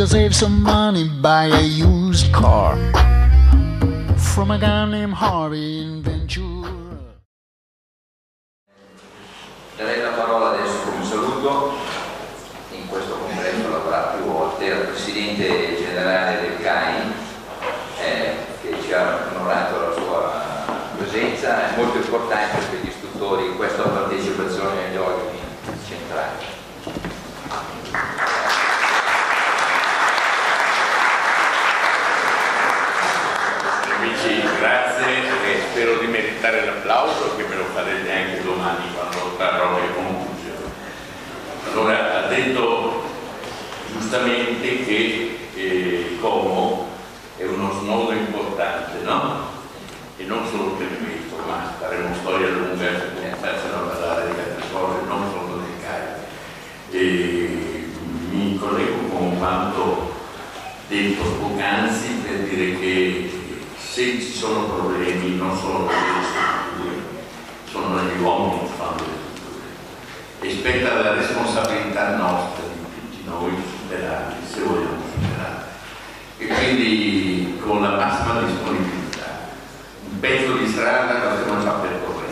to save some money, buy a used car from a guy named Harvey in Ventura. Darei la parola adesso come saluto in questo congresso l'avrà più volte al Presidente Generale del CAI che ci ha onorato la sua presenza. È molto importante per gli istruttori questa partecipazione agli organi centrali. Amici, grazie e spero di meritare l'applauso, che me lo farete anche domani quando trarrò le conclusioni. Allora, ha detto giustamente che Como è uno snodo importante, no? E non solo per questo, ma faremo storia lunga per cominciarsene a parlare di altre cose, non solo del CAI. E mi collego con quanto detto poc'anzi per dire che se ci sono problemi non sono le strutture, sono gli uomini che fanno le strutture. E spetta la responsabilità nostra di tutti noi superarli, se vogliamo superarli. E quindi con la massima disponibilità. Un pezzo di strada la stiamo già percorrendo.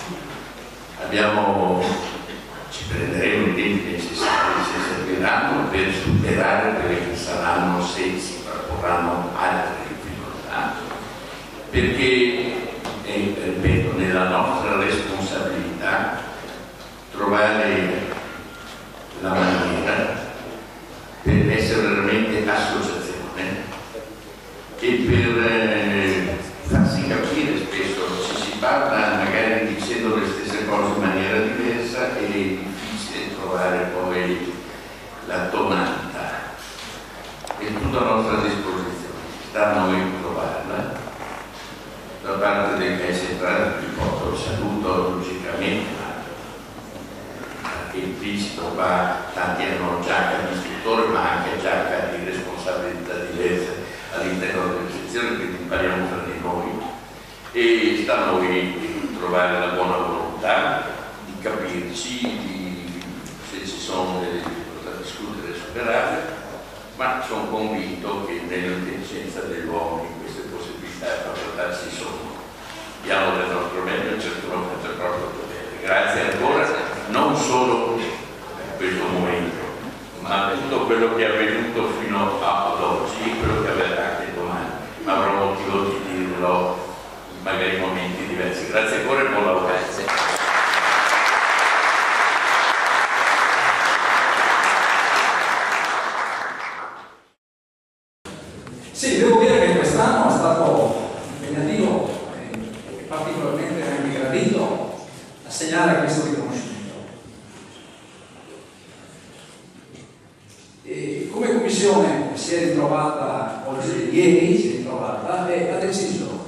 Ci prenderemo i tempi necessari, se serviranno, per superare quelle che saranno, se si proporranno altre difficoltà. Perché è, ripeto, nella nostra responsabilità trovare la maniera per essere veramente associazione e per farsi capire. Spesso ci si parla magari dicendo le stesse cose in maniera diversa e è difficile trovare poi la tonalità. È tutta a nostra disposizione, sta a noi trovarla. Da parte del CAI centrale vi porto il saluto logicamente, ma implicito qua tanti hanno giacca di istruttore ma anche giacca di responsabilità diverse all'interno delle sezioni, quindi impariamo tra di noi e sta a noi trovare la buona volontà di capirci, se ci sono delle difficoltà da discutere e superare, ma sono convinto che nell'intelligenza degli uomini queste possibilità per portarsi sono. Diamo del nostro meglio e ciascuno faccia il proprio dovere. Grazie ancora, non solo in questo momento, ma per tutto quello che è avvenuto fino ad oggi e quello che avverrà anche domani. Ma avrò motivo di dirlo magari in momenti diversi. Grazie ancora e buon lavoro. Grazie. Sì, devo dire che quest'anno è stato impegnativo e particolarmente anche gradito assegnare questo riconoscimento. E come commissione si è ritrovata, oggi, ieri si è ritrovata e ha deciso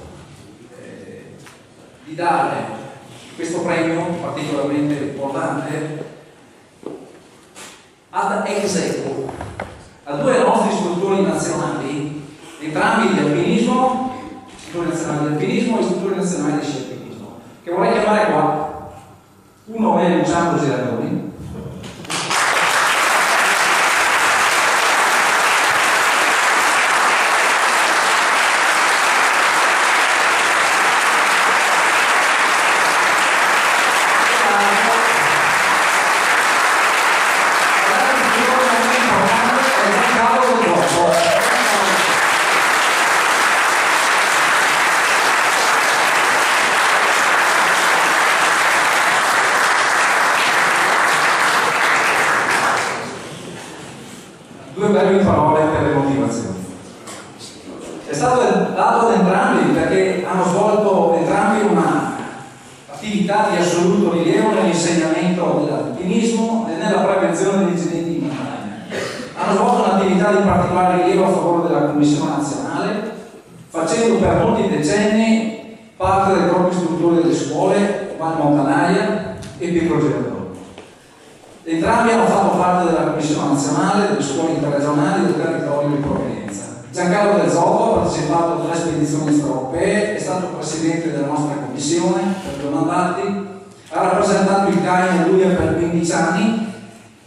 di dare questo premio particolarmente importante ad ex aequo a due nostri istruttori nazionali, entrambi di alpinismo, istruttori nazionali di alpinismo e istruttori nazionali di sci alpinismo, che vorrei chiamare qua. Uno è Luciano Girardoni, due brevi parole per le motivazioni. È stato dato ad entrambi perché hanno svolto entrambi una attività di assoluto rilievo nell'insegnamento dell'alpinismo e nella prevenzione degli incidenti in montagna. Hanno svolto un'attività di particolare rilievo a favore della Commissione nazionale, facendo per molti decenni parte del corpo istruttore delle scuole Val Montanaia e Pietro Girardoni. Entrambi hanno fatto parte della Commissione nazionale delle scuole interregionali del territorio di provenienza. Giancarlo Del Zotto ha partecipato a 3 spedizioni extraeuropee, è stato presidente della nostra commissione per 2 mandati, ha rappresentato il CAI in Liguria per 15 anni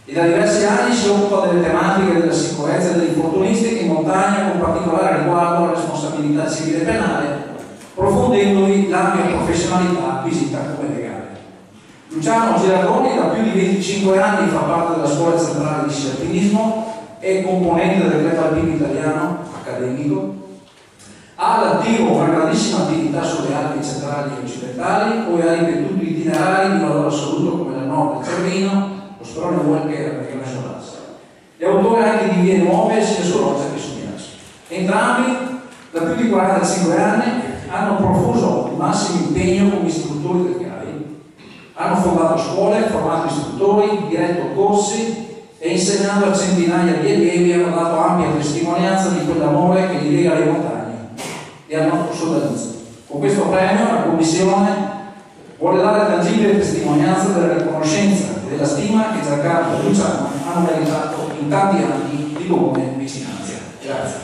e da diversi anni si occupa delle tematiche della sicurezza e dell'infortunistica in montagna, con particolare riguardo alla responsabilità civile e penale, approfondendovi l'ampia professionalità acquisita come legale. Luciano Girardoni da più di 25 anni fa parte della Scuola Centrale di Sci Alpinismo, è componente del Club Alpino Italiano accademico, ha all'attivo una grandissima attività sulle Alpi centrali e occidentali, poi ha ripetuto itinerari di valore assoluto come la Nord del Cervino, lo Sperone Walker e la Regione Solazza. È autore anche di vie nuove sia su roccia che su ghiaccio. Entrambi, da più di 45 anni, hanno profuso il massimo impegno come istruttori del CAI. Hanno fondato scuole, formato istruttori, diretto corsi e insegnando a centinaia di allievi hanno dato ampia testimonianza di quell'amore che li lega alle montagne e al nostro sodalizio. Con questo premio la Commissione vuole dare tangibile testimonianza della riconoscenza e della stima che Giancarlo e Luciano hanno meritato in tanti anni di comune vicinanza. Grazie.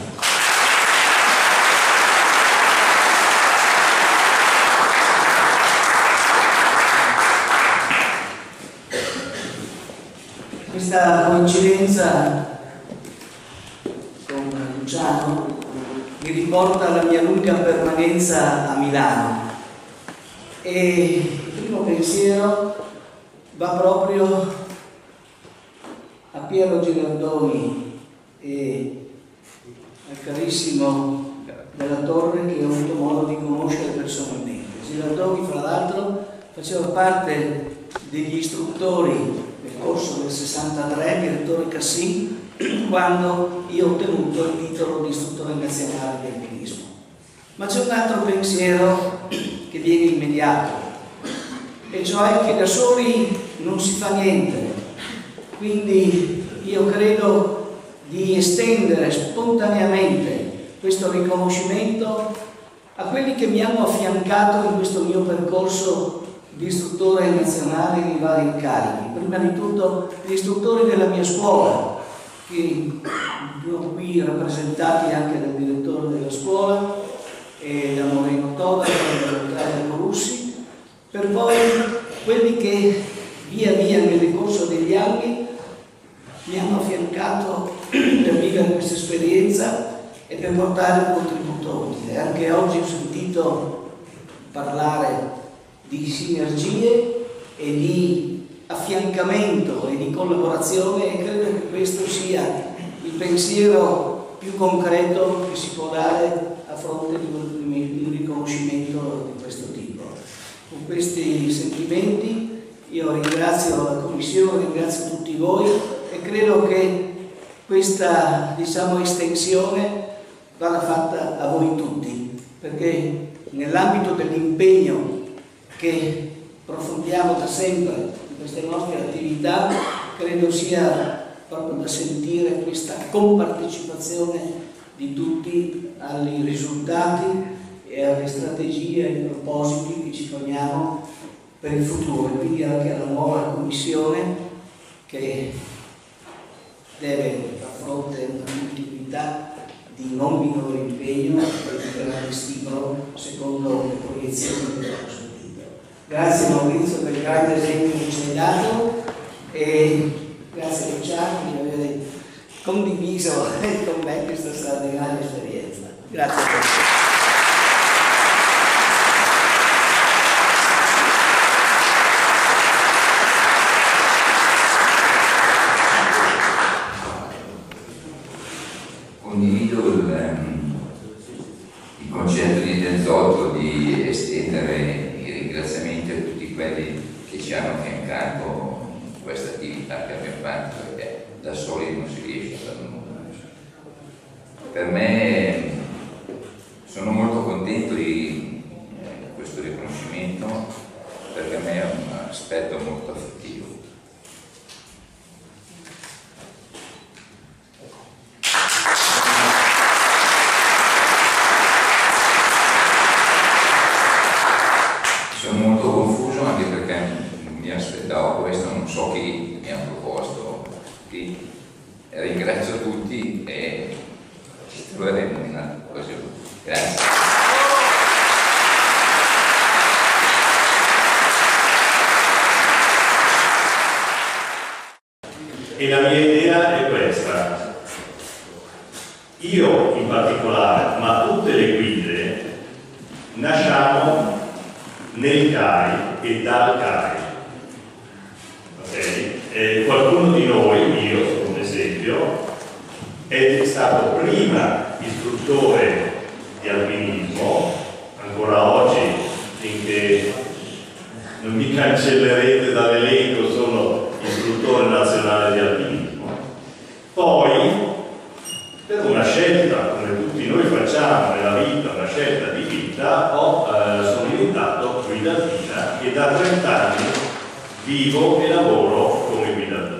Questa coincidenza con Luciano mi riporta alla mia lunga permanenza a Milano e il primo pensiero va proprio a Piero Girardoni e al carissimo Della Torre, che ho avuto modo di conoscere personalmente. Girardoni, fra l'altro, faceva parte degli istruttori nel corso del 63, direttore Cassin, quando io ho ottenuto il titolo di istruttore nazionale di alpinismo. Ma c'è un altro pensiero che viene immediato, e cioè che da soli non si fa niente. Quindi io credo di estendere spontaneamente questo riconoscimento a quelli che mi hanno affiancato in questo mio percorso di istruttore nazionale di vari incarichi. Prima di tutto gli istruttori della mia scuola, che sono qui rappresentati anche dal direttore della scuola e da Moreno Toda e da Claudio Corussi, per poi quelli che via via nel corso degli anni mi hanno affiancato per vivere questa esperienza e per portare un contributo utile. Anche oggi ho sentito parlare di sinergie e di affiancamento e di collaborazione, e credo che questo sia il pensiero più concreto che si può dare a fronte di un riconoscimento di questo tipo. Con questi sentimenti io ringrazio la Commissione, ringrazio tutti voi e credo che questa, estensione vada fatta a voi tutti, perché nell'ambito dell'impegno che profondiamo da sempre in queste nostre attività, credo sia proprio da sentire questa compartecipazione di tutti ai risultati e alle strategie e ai propositi che ci poniamo per il futuro, e quindi anche alla nuova Commissione che deve far fronte a una multiplicità di non minore impegno e di grande stimolo secondo le proiezioni del nostro. Grazie Maurizio per il grande esempio che ci hai dato e grazie Luciano di aver condiviso con me questa straordinaria esperienza. Grazie a tutti. Condivido il concetto di Denzotto di estendere i ringraziamenti a tutti quelli che ci hanno affiancato in questa attività che abbiamo fatto, perché da soli non si riesce a fare nulla. Per me sono molto contento di questo riconoscimento, perché a me è un aspetto molto affettivo. Sono molto confuso anche perché mi aspettavo questo, non so chi mi ha proposto, chi E la mia idea è questa: io in particolare, ma tutte le guide, nasciamo nel CAI e dal CAI. Okay? Qualcuno di noi, io come esempio, è stato prima istruttore di alpinismo, ancora oggi, finché non mi cancellerete dall'elenco, sono istruttore nazionale di alpinismo. Poi, per una scelta, come tutti noi facciamo nella vita, una scelta di vita, sono diventato guida alpina e da 30 anni vivo e lavoro come guida alpina.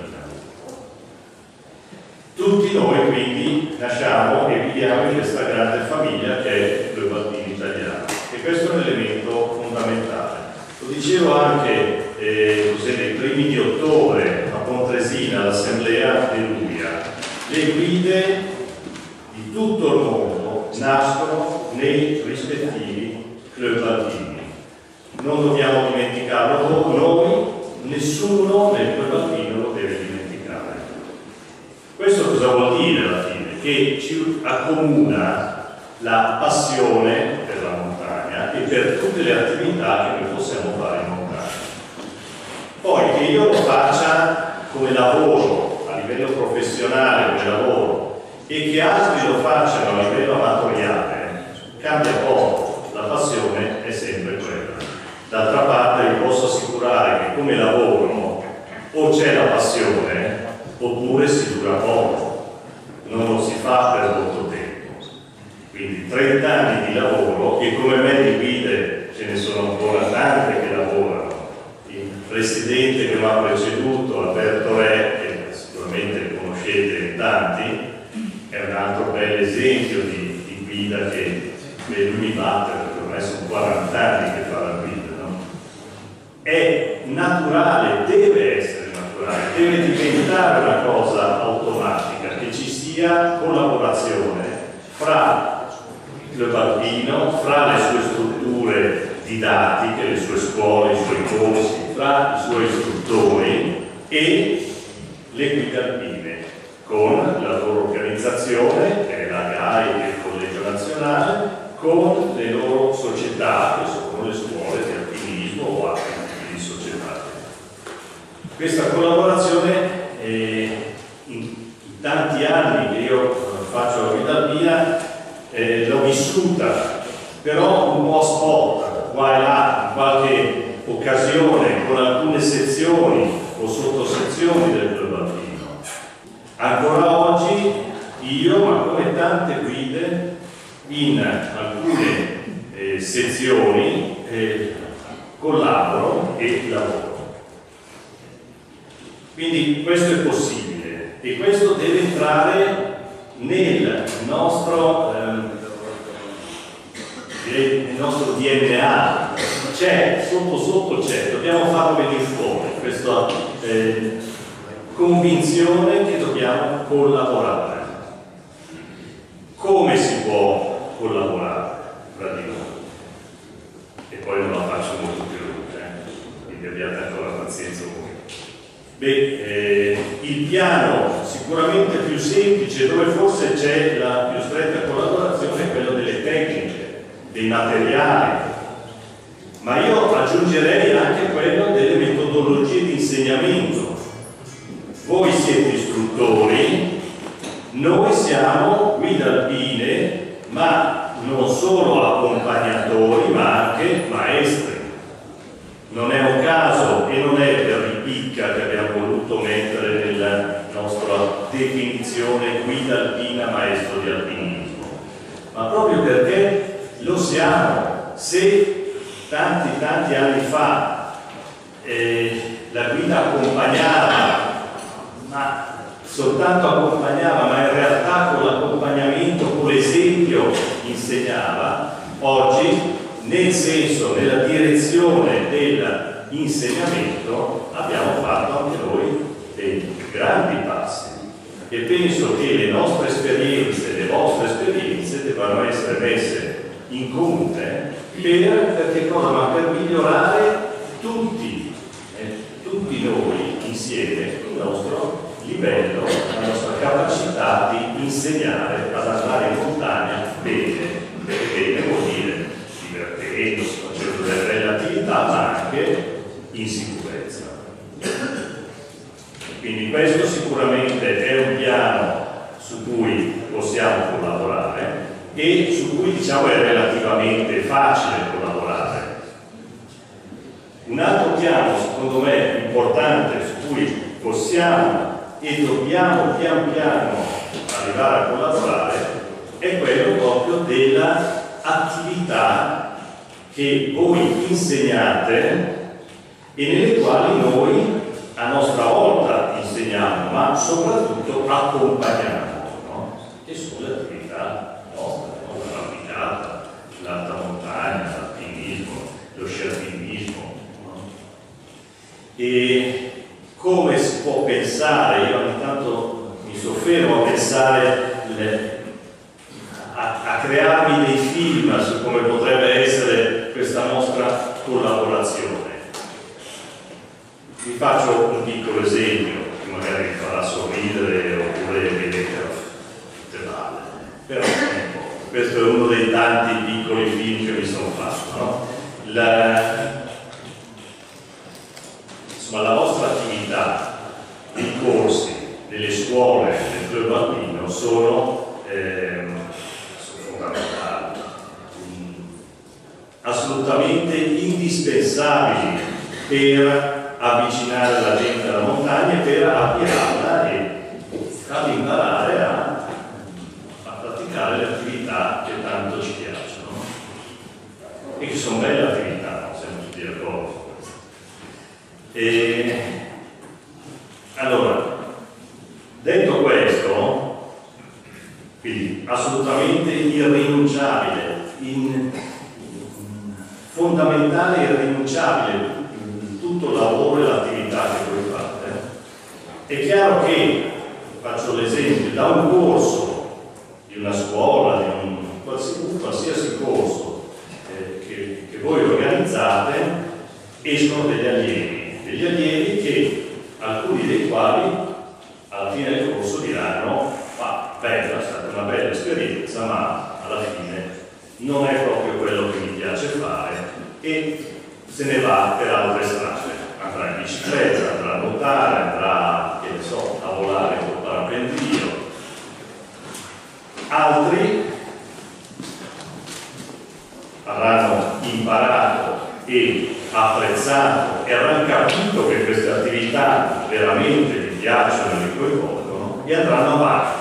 Tutti noi quindi nasciamo e viviamo in questa grande famiglia che è il Club Alpino Italiano, e questo è un elemento fondamentale. Lo dicevo anche nei primi di ottobre a Pontresina, all'assemblea dell'UIA. Le guide di tutto il mondo nascono nei rispettivi club alpini. Non dobbiamo dimenticarlo noi, nessuno nel club alpino lo deve dimenticare. Questo cosa vuol dire alla fine? Che ci accomuna la passione per la montagna e per tutte le attività che noi possiamo fare in montagna. Poi che io lo faccia come lavoro, a livello professionale come lavoro, e che altri lo facciano a livello amatoriale, cambia poco, la passione è sempre quella. D'altra parte vi posso assicurare che come lavoro o c'è la passione oppure si dura poco, non lo si fa per molto tempo. Quindi 30 anni di lavoro, e come me di guide ce ne sono ancora tante che lavorano. Il presidente che mi ha preceduto, Alberto Re, che sicuramente conoscete tanti, è un altro bel esempio di guida che lui mi batte, perché ormai sono 40 anni che fa la guida, no? È naturale, deve essere naturale, deve diventare una cosa automatica, che ci sia collaborazione fra il club alpino, fra le sue strutture didattiche, le sue scuole, i suoi corsi, fra i suoi istruttori e le guide alpine, con la loro organizzazione, che è la GAI e il Collegio Nazionale, con le loro società, che sono le scuole di alpinismo o altri tipi di società. Questa collaborazione in tanti anni che io faccio la guida alpina l'ho vissuta, però un po' spot, qua e là, in qualche occasione, con alcune sezioni o sottosezioni del club alpino. Ancora oggi io, ma come tante guide, in alcune sezioni collaboro e lavoro. Quindi questo è possibile, e questo deve entrare nel nostro DNA. C'è, sotto c'è, dobbiamo farlo venire fuori, questa convinzione che dobbiamo collaborare. Come si può collaborare tra di noi? E poi non la faccio molto più lunga, quindi abbiate ancora pazienza voi. Il piano sicuramente più semplice, dove forse c'è la più stretta collaborazione, è quello delle tecniche, dei materiali, ma io aggiungerei anche quello delle metodologie di insegnamento. Voi siete istruttori, noi siamo guide alpine, ma non solo accompagnatori, ma anche maestri. Non è un caso e non è per ripicca che abbiamo voluto mettere nella nostra definizione guida alpina, maestro di alpinismo, ma proprio perché lo siamo. Se tanti anni fa la guida accompagnava, ma soltanto accompagnava, ma in realtà con l'accompagnamento, con l'esempio insegnava, oggi nel senso, nella direzione dell'insegnamento abbiamo fatto anche noi dei grandi passi, e penso che le nostre esperienze, le vostre esperienze debbano essere messe in comune perché cosa? Ma per migliorare tutti noi insieme il nostro livello la nostra capacità di insegnare ad andare in montagna bene, perché bene vuol dire divertendosi, facendo delle attività, ma anche in sicurezza. Quindi questo sicuramente è un piano su cui possiamo collaborare e su cui diciamo è relativamente facile collaborare. Un altro piano secondo me importante su cui possiamo e dobbiamo pian piano arrivare a collaborare è quello proprio della attività che voi insegnate e nelle quali noi a nostra volta insegniamo, ma soprattutto accompagniamo, no? Che sono le attività nostre, no? L'arrampicata, l'alta montagna, l'alpinismo, lo sci alpinismo, no? E come si può pensare, io ogni tanto mi soffermo a pensare a crearmi dei film su come potrebbe essere questa nostra collaborazione. Vi faccio un piccolo esempio che magari vi farà sorridere oppure vi metterà tutte balle, però questo è uno dei tanti piccoli film che mi sono fatto, no? Insomma, la vostra attività, i corsi, nelle scuole, nel club alpino sono fondamentali, assolutamente indispensabili per avvicinare la gente alla montagna, per avviarla e farli imparare a praticare le attività che tanto ci piacciono e che sono belle attività, siamo tutti d'accordo su questo. E allora, detto questo, quindi assolutamente irrinunciabile, fondamentale e irrinunciabile tutto il lavoro e l'attività che voi fate. È chiaro che, faccio l'esempio, da un corso di una scuola, di un qualsiasi corso che voi organizzate, escono degli allievi che, alcuni dei quali alla fine del corso diranno: ma bella, è stata una bella esperienza, ma alla fine non è proprio quello che mi piace fare, e se ne va per altre strade, andrà in bicicletta, andrà a nuotare, andrà, che ne so, a volare col parapendio. Altri avranno imparato e apprezzato e avranno capito che queste attività veramente vi piacciono e vi coinvolgono e andranno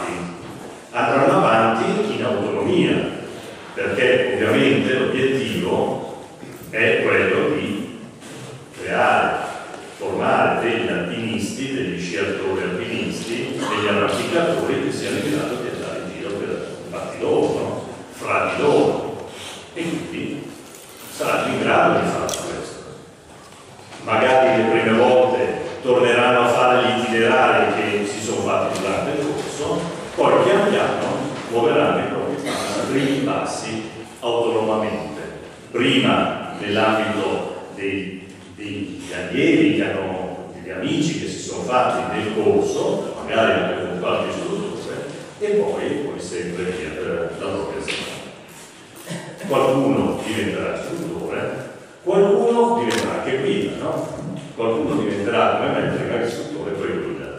avanti in autonomia, perché ovviamente l'obiettivo è quello di creare, formare degli alpinisti, degli sciatori alpinisti, degli arrampicatori che siano in grado di andare in giro per fatti loro, no? Fra di loro, e quindi saranno in grado di fare questo. Magari le prime volte torneranno a fare gli itinerari che si sono fatti durante il corso, poi pian piano muoveranno i primi passi autonomamente. Prima nell'ambito degli allievi che hanno, degli amici che si sono fatti nel corso, magari anche con qualche istruttore, e poi sempre via per la progressione. Qualcuno diventerà istruttore, qualcuno diventerà anche guida, no? Qualcuno diventerà come me, prima istruttore e poi guida.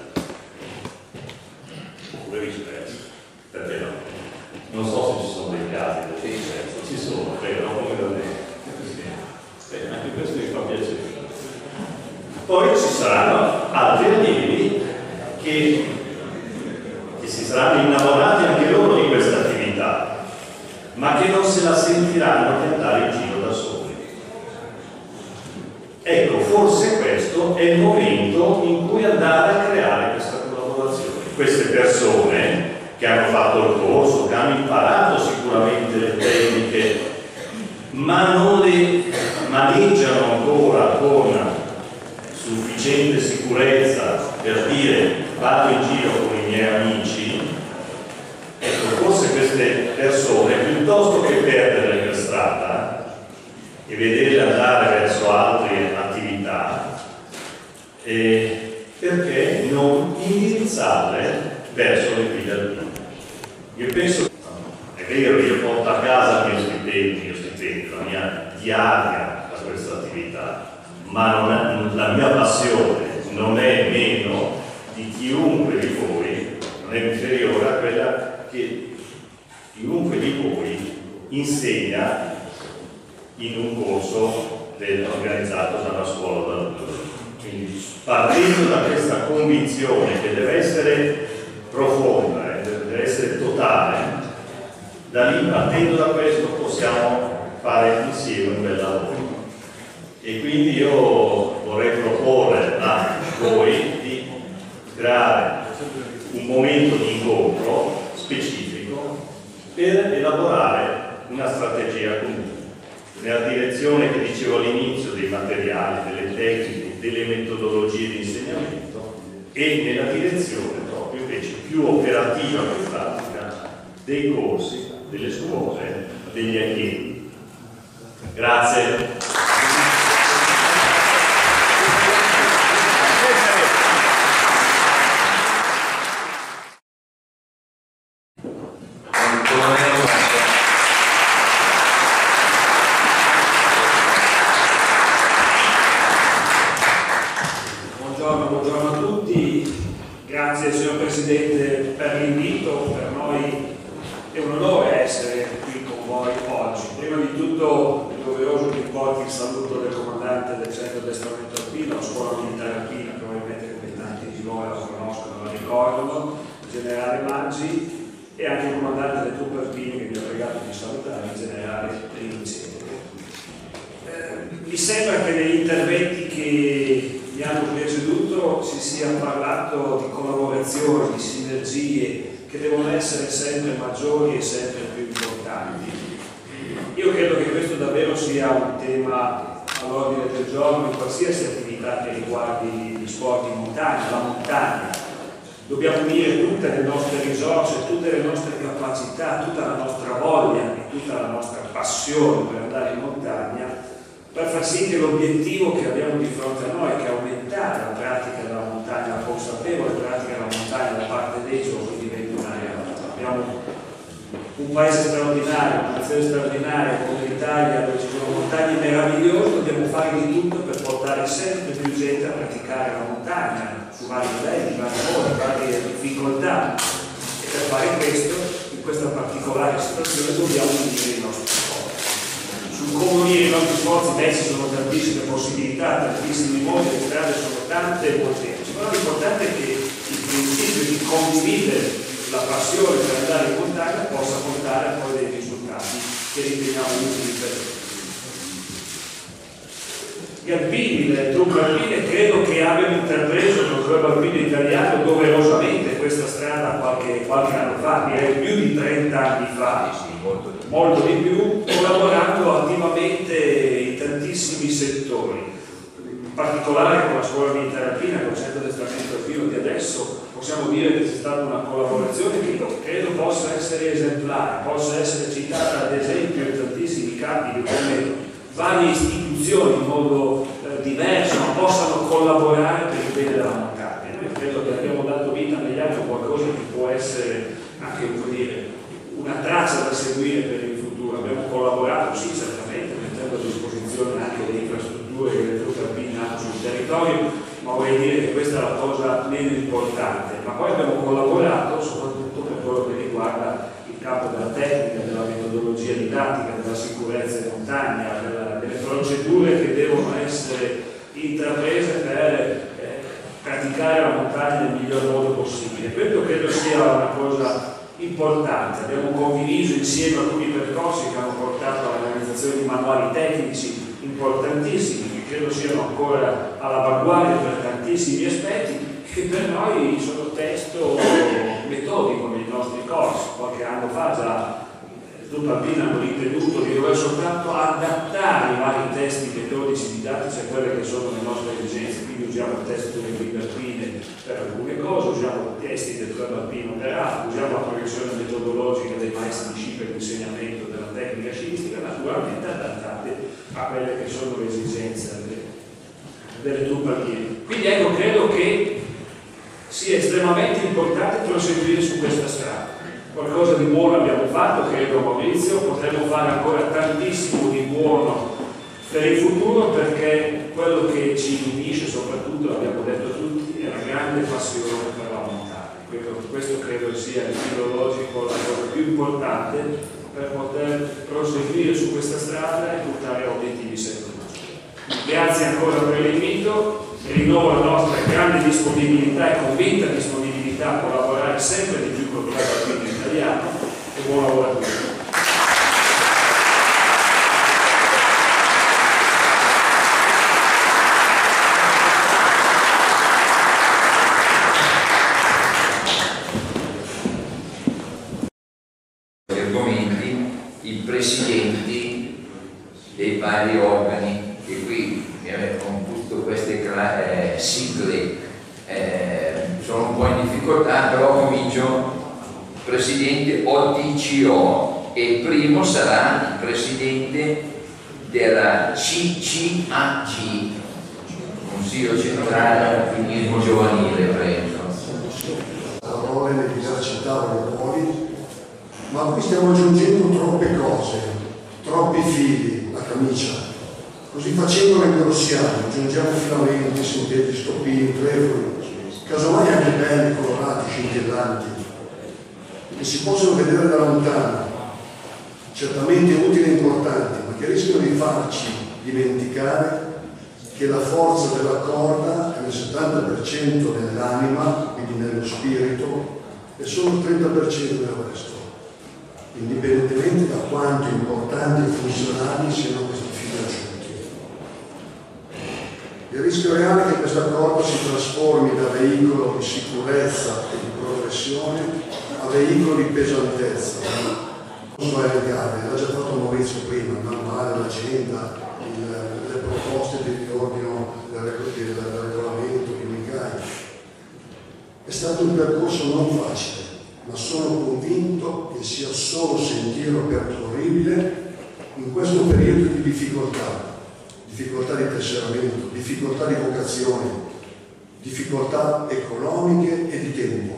Oppure viceversa, perché no? Non so se ci sono dei casi del viceversa, ci sono, però come da me. Anche questo mi fa piacere. Poi ci saranno altri allievi che si saranno innamorati anche loro di questa attività, ma che non se la sentiranno di andare in giro da soli. Ecco, forse questo è il momento in cui andare a creare questa collaborazione. Queste persone che hanno fatto il corso, che hanno imparato sicuramente le tecniche, ma non le maneggiano ancora con sufficiente sicurezza per dire vado in giro con i miei amici. Ecco, forse queste persone, piuttosto che perderle per strada e vederle andare verso altre attività, perché non indirizzare indirizzarle verso le guide alpine. Io penso, è vero, io porto a casa il mio stipendio, la mia diaria a questa attività, ma la mia passione non è meno di chiunque di voi, non è inferiore a quella che chiunque di voi insegna in un corso organizzato dalla scuola d'altri. Quindi, partendo da questa convinzione che deve essere profonda, deve essere totale, da lì, partendo da questo, possiamo fare insieme un bel lavoro. E quindi io vorrei proporre a voi di creare un momento di incontro specifico per elaborare una strategia comune nella direzione che dicevo all'inizio, dei materiali, delle tecniche, delle metodologie di insegnamento, e nella direzione proprio invece più operativa che pratica dei corsi, delle scuole, degli allievi. Grazie. Buongiorno a tutti, grazie signor Presidente per l'invito. Per noi è un onore essere qui con voi oggi. Prima di tutto è doveroso che porti il saluto del comandante del centro di addestramento alpino, scuola militare alpina, probabilmente come tanti di voi la conoscono, la ricordano, il generale Maggi, e anche il comandante del truppe alpine che mi ha pregato di salutare, il generale Trinci. Mi sembra che negli interventi che mi hanno preceduto si sia parlato di collaborazioni, di sinergie che devono essere sempre maggiori e sempre più importanti. Io credo che questo davvero sia un tema all'ordine del giorno in qualsiasi attività che riguardi gli sport in montagna, la montagna. Dobbiamo unire tutte le nostre risorse, tutte le nostre capacità, tutta la nostra voglia e tutta la nostra passione per andare in montagna, per far sì che l'obiettivo che abbiamo di fronte a noi, che è aumentare la pratica della montagna, la consapevole pratica della montagna da parte dei giovani, diventi una realtà. Abbiamo un paese straordinario, una nazione straordinaria come l'Italia, dove ci sono montagne meravigliose, dobbiamo fare di tutto per portare sempre più gente a praticare la montagna su vari livelli, vari modi, varie difficoltà, e per fare questo, in questa particolare situazione, dobbiamo unire i nostri sforzi. Sul come unire i nostri sforzi, ci sono tantissime possibilità, tantissimi modi, le strade sono tante e molteplici, però l'importante è che il principio di condividere la passione per andare in montagna possa portare poi dei risultati che riteniamo utili per tutti. Gli alpini, le truppe alpine, credo che abbiano intrapreso il club alpino italiano doverosamente questa strada qualche anno fa, direi più di 30 anni fa, molto di più, collaborando attivamente in tantissimi settori. In particolare con la scuola militare alpina, con il centro di addestramento alpino di adesso, possiamo dire che c'è stata una collaborazione che io credo possa essere esemplare, possa essere citata ad esempio in tantissimi campi, come varie istituzioni in modo diverso ma possano collaborare per il bene della montagna. Noi credo che abbiamo dato vita negli anni a qualcosa che può essere anche una traccia da seguire per il futuro. Abbiamo collaborato, sì, certamente, mettendo a disposizione anche le infrastrutture che le truppe alpine hanno sul territorio, ma vorrei dire che questa è la cosa meno importante. Ma poi abbiamo collaborato soprattutto per quello che riguarda il campo della tecnica, della metodologia didattica, della sicurezza in montagna, delle procedure che devono essere intraprese per praticare la montagna nel miglior modo possibile. Questo credo sia una cosa importante. Abbiamo condiviso insieme alcuni percorsi che hanno portato all'organizzazione di manuali tecnici importantissimi, che credo siano ancora all'avanguardia per tantissimi aspetti, che per noi sono testo metodico nei nostri corsi. Qualche anno fa già le truppe alpine hanno ritenuto di dover soltanto adattare i vari testi metodici didattici a quelle che sono le nostre esigenze. Quindi usiamo il testo delle guide alpine per alcune cose, usiamo i testi del club alpino per altro, usiamo la progressione metodologica dei maestri di sci per l'insegnamento della tecnica sciistica, naturalmente adattate a quelle che sono le esigenze delle truppe alpine. Quindi ecco, credo che sia estremamente importante proseguire su questa strada. Qualcosa di buono abbiamo fatto, credo Maurizio, potremo fare ancora tantissimo di buono per il futuro, perché quello che ci unisce, soprattutto l'abbiamo detto tutti, è la grande passione per la montagna. Questo credo sia il filo logico, la cosa più importante per poter proseguire su questa strada e portare a obiettivi sempre maggiori. Grazie ancora per l'invito, rinnovo la nostra grande disponibilità e convinta disponibilità a collaborare sempre di più con il Club Alpino Italiano, e buon lavoro a tutti. Argomenti, i presidenti dei vari organi, che qui con tutte queste sigle sono un po' in difficoltà, però comincio. Presidente OTCO, e il primo sarà il presidente della CCAG, Consiglio Centrale Alpinismo Giovanile, prego. Parole nei diversi tavoli fuori, ma qui stiamo aggiungendo troppe cose, troppi fili, la camicia. Così facendo ne ingrossiamo, aggiungiamo filamenti, sintetici, stoppini, trefoli, casomai anche belli, colorati, scintillanti, che si possono vedere da lontano, certamente utili e importanti, ma che rischiano di farci dimenticare che la forza della corda è nel 70% nell'anima, quindi nello spirito, e solo il 30% nel resto, indipendentemente da quanto importanti e funzionali siano questi fili aggiunti. Il rischio reale è che questa corda si trasformi da veicolo di sicurezza e di progressione a veicolo di pesantezza. Non so, è legale, l'ha già fatto Maurizio prima, il manuale, l'agenda, le proposte di riordino del regolamento, di Migai. È stato un percorso non facile, ma sono convinto che sia solo sentiero percorribile in questo periodo di difficoltà di tesseramento, difficoltà di vocazione, difficoltà economiche e di tempo.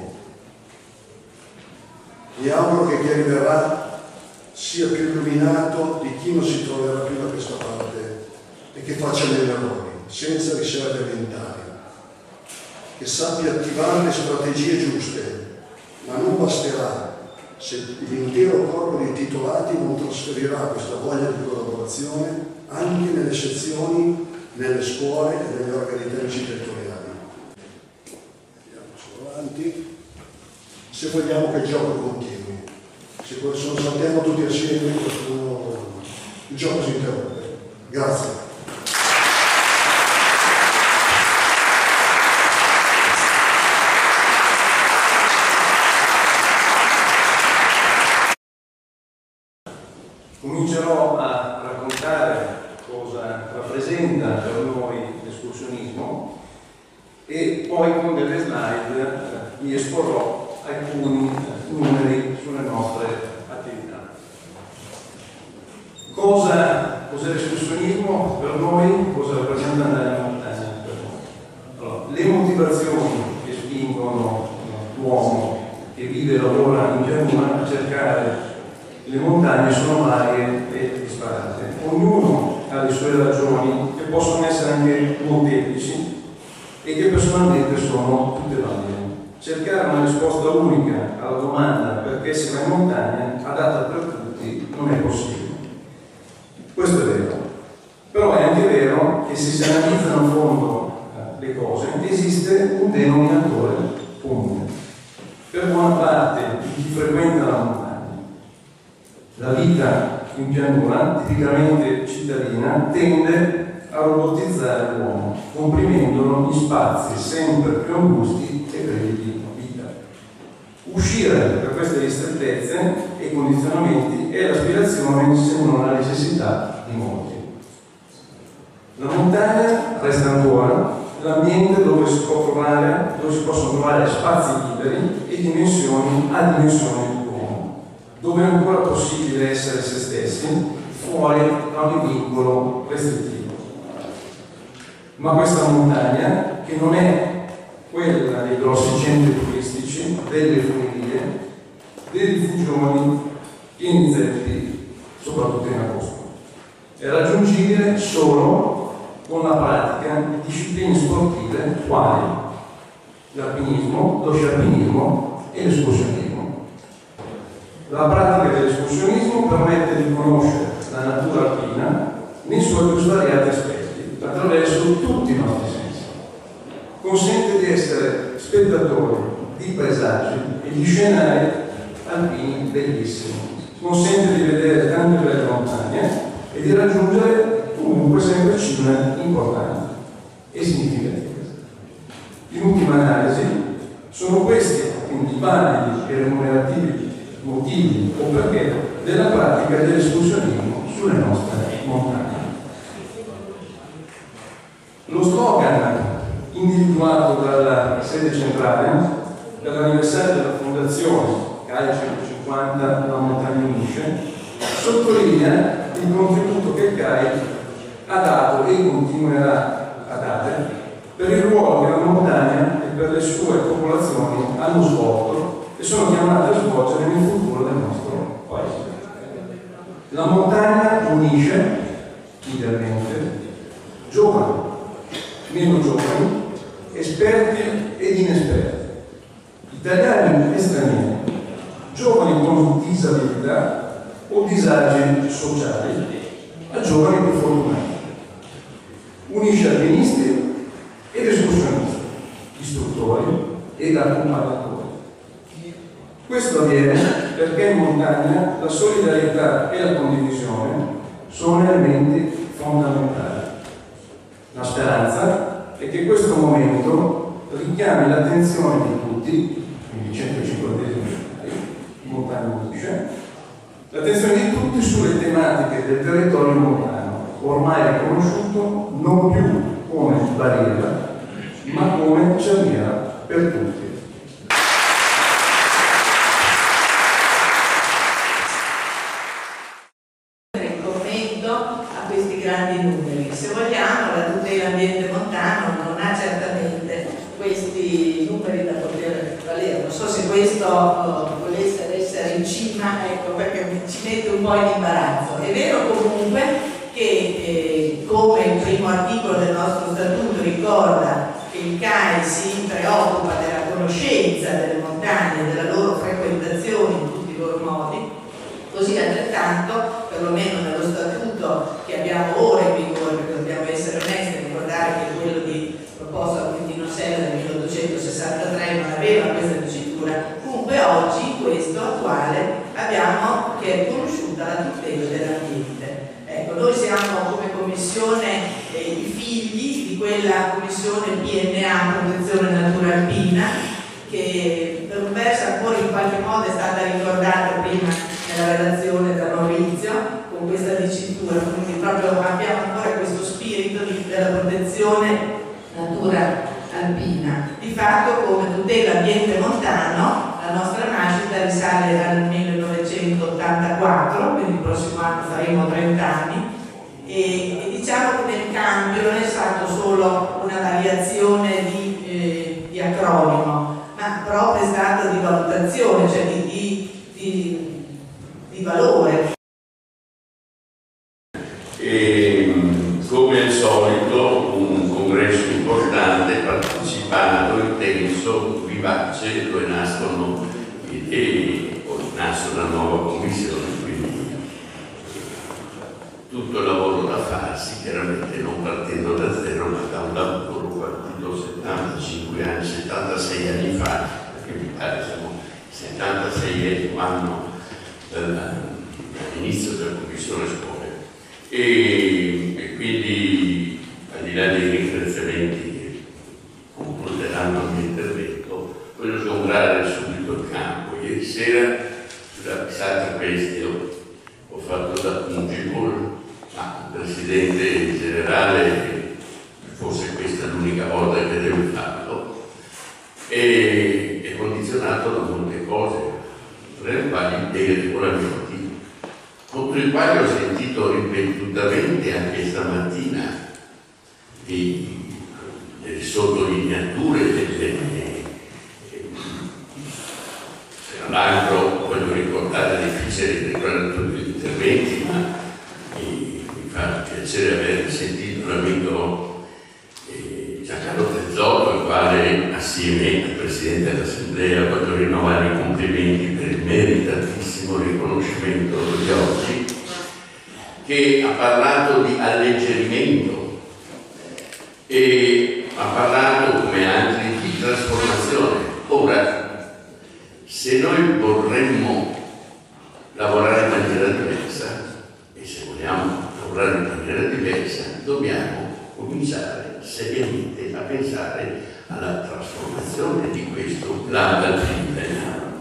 Mi auguro che chi arriverà sia più illuminato di chi non si troverà più da questa parte e che faccia degli errori, senza riserve mentali, che sappia attivare le strategie giuste, ma non basterà se l'intero corpo di titolati non trasferirà questa voglia di collaborazione anche nelle sezioni, nelle scuole e negli organi tecnici territoriali. Andiamo solo avanti. Se vogliamo che il gioco continui, se non saltiamo tutti assieme, il gioco si interrompe. Grazie. Comincerò a raccontare cosa rappresenta per noi l'escursionismo e poi con delle slide vi esporrò alcuni numeri sulle nostre attività. Cos'è l'escursionismo per noi? Cosa rappresenta andare in montagna per noi? Allora, le motivazioni che spingono l'uomo che vive e lavora in pianura a cercare le montagne sono varie e disparate. Ognuno ha le sue ragioni, che possono essere anche molteplici e che personalmente sono tutte valide. Cercare una risposta unica alla domanda perché si va in montagna, adatta per tutti, non è possibile. Questo è vero. Però è anche vero che se si analizzano a fondo le cose, esiste un denominatore comune. Per buona parte di chi frequenta la montagna, la vita in pianura, tipicamente cittadina, tende a robotizzare l'uomo, comprimendolo in spazi sempre più angusti e brevi di vita. Uscire da queste ristrettezze e condizionamenti è l'aspirazione, se non la necessità di molti. La montagna resta ancora l'ambiente dove si possono trovare spazi liberi e dimensioni a dimensioni dove è ancora possibile essere se stessi, fuori da ogni vincolo restrittivo. Ma questa montagna, che non è quella dei grossi centri turistici, delle funivie, dei rifugioni pieni zeppi, soprattutto in agosto. È raggiungibile solo con la pratica di discipline sportive quali l'alpinismo, lo sci alpinismo e l'escursionismo. La pratica dell'escursionismo permette di conoscere la natura alpina nei suoi più svariati aspetti, attraverso tutti i nostri sensi. Consente di essere spettatori di paesaggi e di scenari alpini bellissimi. Consente di vedere tante belle montagne e di raggiungere comunque sempre cime importanti e significative. In ultima analisi, sono questi quindi i validi e remunerativi motivi o perché della pratica dell'escursionismo sulle nostre montagne. Lo slogan individuato dalla sede centrale per l'anniversario della fondazione CAI 150 La Montagna Unisce sottolinea il contributo che il CAI ha dato e continuerà a dare per il ruolo che la montagna e per le sue popolazioni hanno svolto e sono chiamate a svolgere nel futuro del nostro paese. La montagna unisce idealmente giovani, meno giovani, esperti ed inesperti, italiani e stranieri, giovani con disabilità o disagi sociali a giovani più fortunati. Unisce alpinisti ed escursionisti, istruttori ed accompagnatori. Questo avviene perché in montagna la solidarietà e la condivisione sono elementi fondamentali. La speranza è che questo momento richiami l'attenzione di tutti, quindi 150esimi in montagna Unisce, l'attenzione di tutti sulle tematiche del territorio montano, ormai riconosciuto non più come barriera, ma come cerniera per tutti. Il commento a questi grandi numeri. Se vogliamo, la tutela dell'ambiente montano non ha certamente questi numeri da poter valere. Non so se questo volesse essere in cima, ecco, perché ci mette un po' in imbarazzo. È vero comunque che come il primo articolo del nostro statuto ricorda che il CAI si preoccupa della conoscenza delle montagne e della loro frequentazione in tutti i loro modi, così altrettanto, perlomeno nello statuto che abbiamo ora in vigore, perché dobbiamo essere onesti e ricordare che quello di proposto a Quintino Sella del 1863 non aveva questa dicitura. Comunque oggi, in questo attuale, abbiamo che è riconosciuta la tutela dell'ambiente. Ecco, noi siamo come commissione i figli di quella commissione PNA, protezione natura alpina, che per un verso ancora in qualche modo è stata ricordata prima nella relazione da Maurizio, con questa dicitura, quindi proprio abbiamo ancora questo spirito della protezione natura alpina. Di fatto, come tutela ambiente montano, la nostra nascita risale al 1984, quindi il prossimo anno faremo 30 anni, e diciamo che nel cambio non è stato solo una variazione di acronimo, ma proprio è stata di valutazione, cioè di valore. E come al solito un congresso importante, partecipato, intenso, vivace, dove nascono idee, poi nasce una nuova commissione, quindi tutto il lavoro da farsi, chiaramente non partendo da zero, ma da un lavoro partito 75 anni, 76 anni fa, perché mi pare siamo 76 anno dall'inizio della commissione scuole. E quindi, al di là dei ringraziamenti che concluderanno il mio intervento, voglio sgombrare subito il campo. Ieri sera, sulla Pisata Questio, ho fatto da pungibol, ma il Presidente generale, forse questa è l'unica volta che devo farlo, e è condizionato da molte cose, tra le quali dei regolamenti, contro i quali ho sentito ripetutamente anche stamattina delle sottolineature, delle mio amico Giancarlo Tezzotto, il quale assieme al Presidente dell'Assemblea voglio rinnovare i complimenti per il meritatissimo riconoscimento di oggi, che ha parlato di alleggerimento e ha parlato, come altri, di trasformazione. Ora, se noi vorremmo lavorare in maniera diversa, e se vogliamo lavorare in maniera diversa, dobbiamo cominciare seriamente a pensare alla trasformazione di questo global italiano.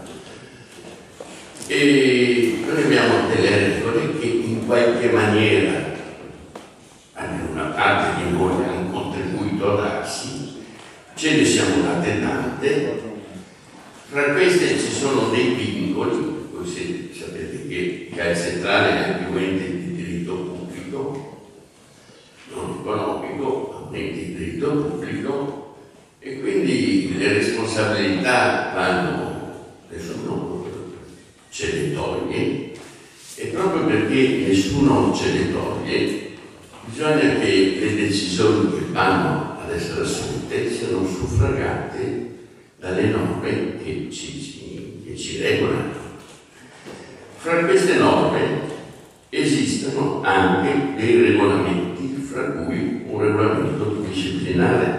E noi abbiamo delle regole che in qualche maniera, almeno una parte di noi ha un contribuito a darsi, ce ne siamo date tante. Fra queste ci sono dei vincoli, voi sapete che il centrale è anche un ente di diritto pubblico, non economico, ma un ente di diritto pubblico, e quindi le responsabilità vanno, nessuno ce le toglie, e proprio perché nessuno ce le toglie, bisogna che le decisioni che vanno ad essere assunte siano suffragate dalle norme che ci regolano. Fra queste norme esistono anche dei regolamenti, fra cui un regolamento disciplinare.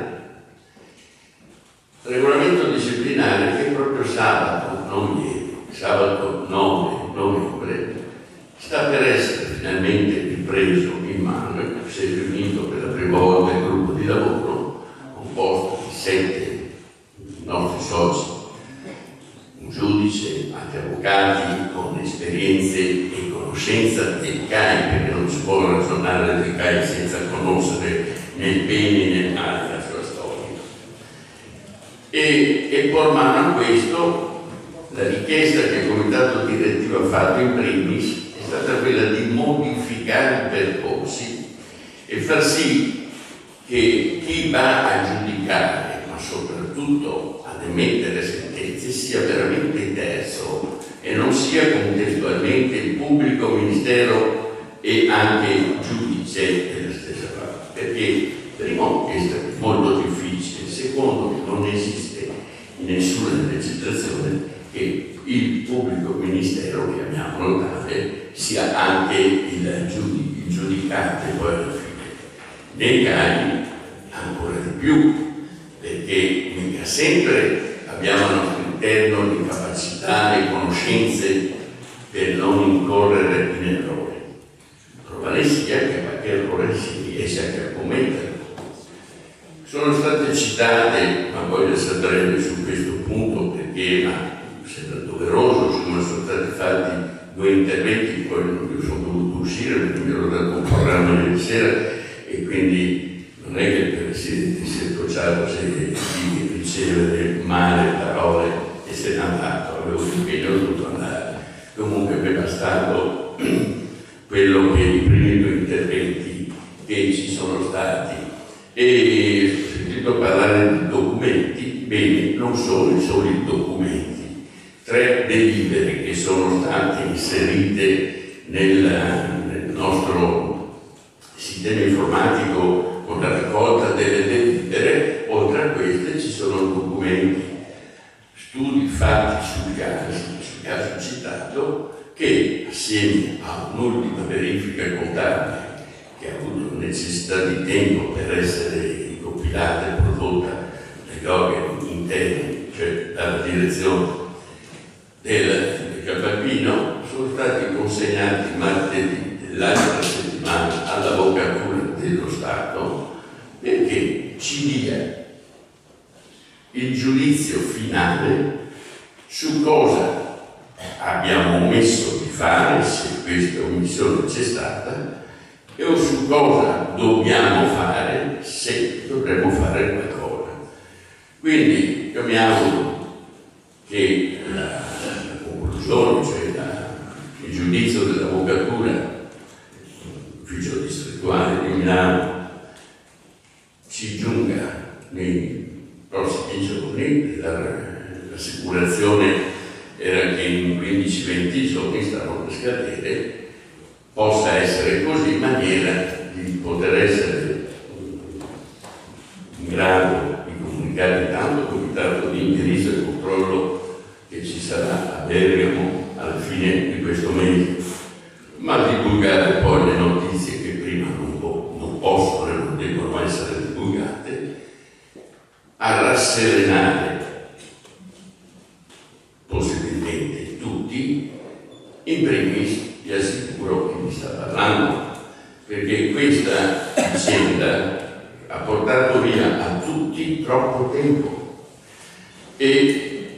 Regolamento disciplinare che proprio sabato, non ieri, sabato 9 novembre, sta per essere finalmente ripreso in mano. Si è riunito per la prima volta il gruppo di lavoro composto di 7 nostri soci, un giudice, anche avvocati con esperienze e conoscenza del CAI, perché non si può ragionare del CAI senza conoscere né il bene né il male della sua storia. E por mano a questo, la richiesta che il comitato direttivo ha fatto in primis è stata quella di modificare i percorsi e far sì che chi va a giudicare, ma soprattutto ad emettere sentenze, sia veramente terzo e non sia contestualmente il pubblico ministero e anche giudice della stessa parte. Perché primo, questo è molto difficile, secondo, non esiste in nessuna legislazione che il pubblico ministero, chiamiamolo tale, sia anche il giudicante poi alla fine. Nei casi ancora di più, perché mica sempre abbiamo al nostro interno di capacità e conoscenze per non incorrere in errore. Prova ne sia che qualche errore si riesce anche a commettere. Sono state citate, ma voglio essere breve su questo punto perché sembra doveroso, sono stati fatti 2 interventi, poi io sono dovuto uscire perché mi ero dato un programma ieri sera e quindi non è che il Presidente si è tocciato di ricevere male parole e se n'è andato, avevo l'impegno, ho dovuto andare. Comunque mi è bastato quello che i primi 2 interventi che ci sono stati. E ho sentito parlare di documenti, bene, non sono solo i documenti, 3 delibere che sono state inserite nel nostro sistema informatico con la raccolta delle delibere. Oltre a queste ci sono documenti, studi fatti sul caso citato, che assieme a un'ultima verifica contabile che ha avuto necessità di tempo per essere compilata e prodotta dagli organi interni, cioè dalla direzione del Capalpino, sono stati consegnati martedì dell'altra settimana all'Avvocatura dello Stato perché ci dia il giudizio finale su cosa abbiamo omesso di fare, se questa omissione c'è stata, e su cosa dobbiamo fare se dovremmo fare qualcosa. Quindi io mi auguro che la conclusione, cioè il giudizio dell'Avvocatura, l'ufficio distrettuale di Milano, ci giunga nei prossimi giorni. L'assicurazione era che in 15-20 giorni stavano per scadere, possa essere così in maniera di poter essere promulgate a rasserenare possibilmente tutti, in primis vi assicuro che mi sta parlando, perché questa vicenda ha portato via a tutti troppo tempo e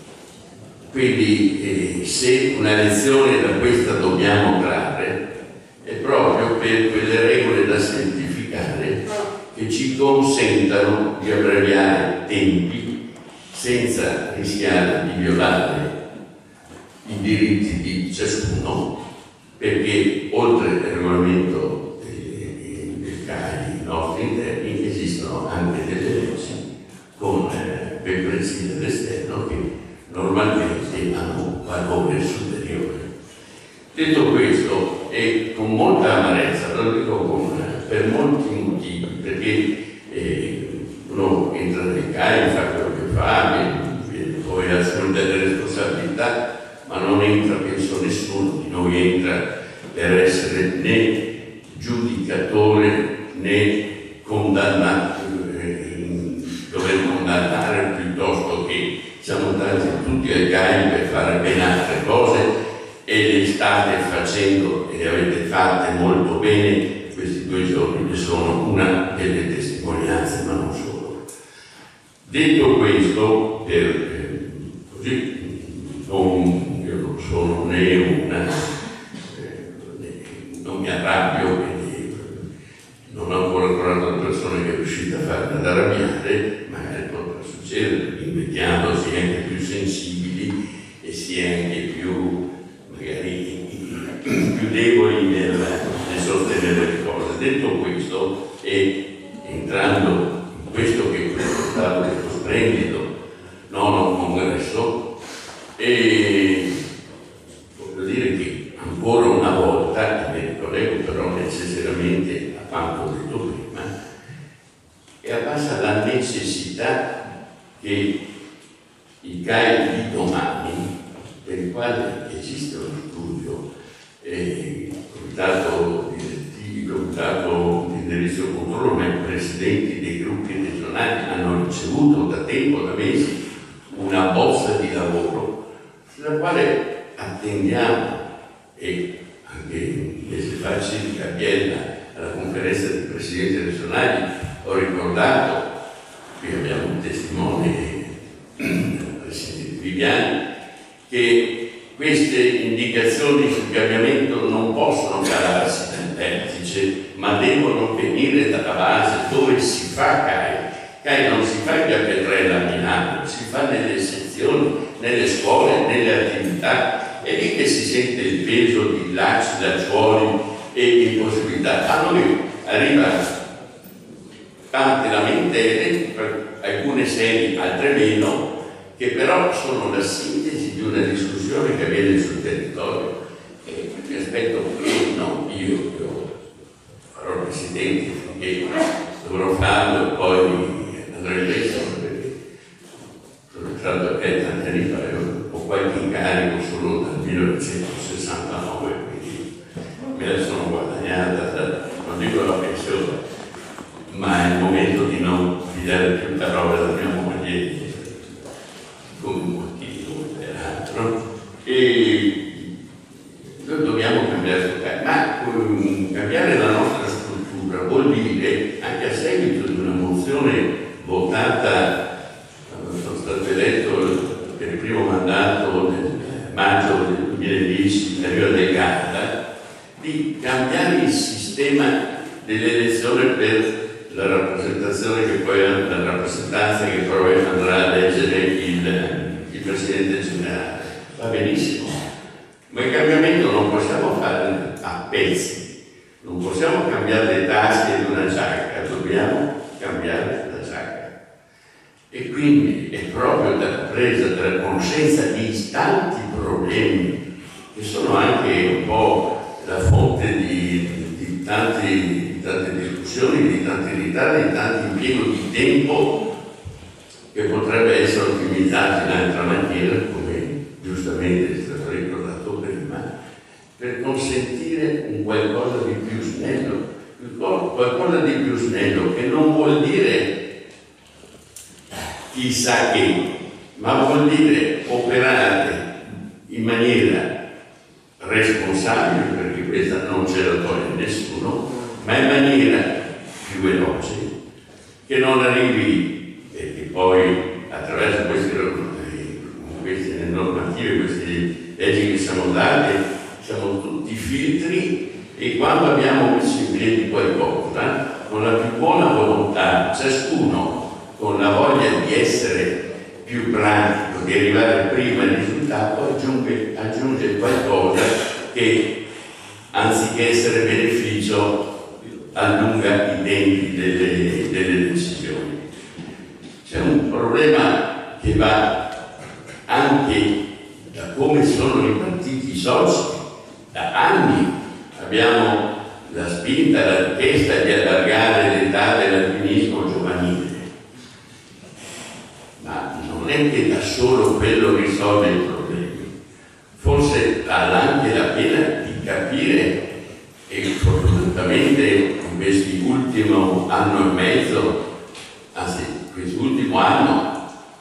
quindi se una lezione da questa dobbiamo trarre è proprio per quelle regole da semplificare che ci consentano di abbreviare tempi senza rischiare di violare i diritti di ciascuno, perché oltre al regolamento del CAI nostri interni esistono anche delle leggi con pecorezzi dell'esterno che normalmente hanno un valore superiore. Detto questo, e con molta amarezza, lo dico per molti motivi, perché uno entra nel CAI, fa quello che fa, poi assume delle responsabilità, ma non entra, penso, nessuno di noi entra per essere né giudicatore né condannato, dover condannare, piuttosto che siamo andati tutti ai CAI per fare ben altre cose e le state facendo e le avete fatte molto bene. Questi 2 giorni ne sono una delle testimonianze, ma non solo. Detto questo, così io non sono né non mi arrabbio, quindi non ho ancora trovato una persona che è riuscita a farmi arrabbiare, magari potrà succedere, invecchiando si è anche più sensibili e si è anche più magari più deboli nel sostenere le cose. Detto questo, e entrando in questo che è stato questo splendido nono congresso, e voglio dire che ancora una volta, e mi ricollego però necessariamente a quanto ho detto prima, è apparsa la necessità che i CAI di domani, per i quali esiste uno studio, il comitato direttivo, il comitato di indirizzo e controllo, ma i presidenti dei gruppi regionali hanno ricevuto da tempo, da mesi, una bozza di lavoro sulla quale attendiamo, e anche il mese fa circa a Biella alla conferenza dei presidenti regionali ho ricordato, qui abbiamo un testimone, il presidente Viviani, che queste indicazioni sul cambiamento non possono calarsi dal vertice, ma devono venire dalla base dove si fa CAI. CAI non si fa in via Petrella a Milano, si fa nelle sezioni, nelle scuole, nelle attività, è lì che si sente il peso di lacci, lacciuoli e impossibilità. A noi arriva tante lamentele, alcune seri, altre meno, che però sono la sintesi di una discussione che avviene sul territorio. E mi aspetto che io farò il presidente, perché dovrò farlo e poi andrò in pensione, perché sono entrato a Biella tanti anni fa, ho qualche incarico solo dal 1969, quindi me la sono guadagnata, non dico la pensione, ma è il momento di non pigliare più parole da mia moglie come un motivo peraltro, e noi dobbiamo cambiare, ma cambiare la nostra struttura vuol dire, anche a seguito di una mozione votata quando sono stato eletto per il primo mandato nel maggio del 2010 a Rio del Garda, di cambiare il sistema dell'elezione per la rappresentazione che poi la rappresentanza che poi andrà a eleggere il Presidente generale. Va benissimo, ma il cambiamento non possiamo fare a pezzi, non possiamo cambiare le tasche di una giacca, dobbiamo cambiare la giacca. E quindi è proprio dalla presa della conoscenza di tanti problemi, che sono anche un po' la fonte di tante discussioni, di tanti ritardi, di tanto impiego di tempo che potrebbe essere ottimizzato in altra maniera, come giustamente è stato ricordato prima, per consentire un qualcosa di più snello, qualcosa di più snello, che non vuol dire chissà che, ma vuol dire operare in maniera responsabile, perché questa non ce la toglie nessuno, ma in maniera più veloce, che non arrivi, e poi attraverso queste normative, queste leggi che siamo date, siamo tutti filtri, e quando abbiamo messo in piedi qualcosa, con la più buona volontà, ciascuno con la voglia di essere più pratico, di arrivare prima al risultato, aggiunge qualcosa che, anziché essere beneficio, allunga i tempi delle decisioni. C'è un problema che va anche da come sono ripartiti i soci. Da anni abbiamo la spinta, la richiesta di allargare l'età dell'alpinismo giovanile, ma non è che da solo quello risolve i problemi. Forse vale anche la pena di capire, e fortunatamente in quest'ultimo anno e mezzo, anzi quest'ultimo anno,